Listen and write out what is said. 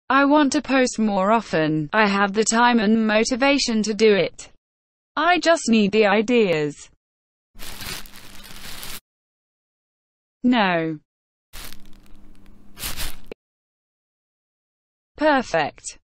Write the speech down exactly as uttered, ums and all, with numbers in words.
I want to post more often. I have the time and motivation to do it. I just need the ideas. No. Perfect.